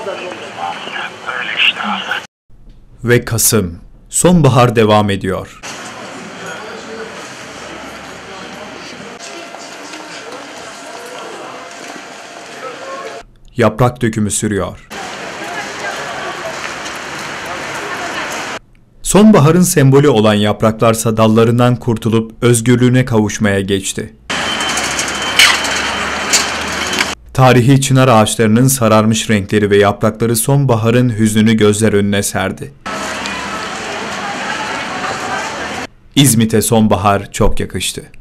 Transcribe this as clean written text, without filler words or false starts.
Öyle işte abi. Ve Kasım, sonbahar devam ediyor. Yaprak dökümü sürüyor. Sonbaharın sembolü olan yapraklarsa dallarından kurtulup özgürlüğüne kavuşmaya geçti. Tarihi çınar ağaçlarının sararmış renkleri ve yaprakları sonbaharın hüznünü gözler önüne serdi. İzmit'e sonbahar çok yakıştı.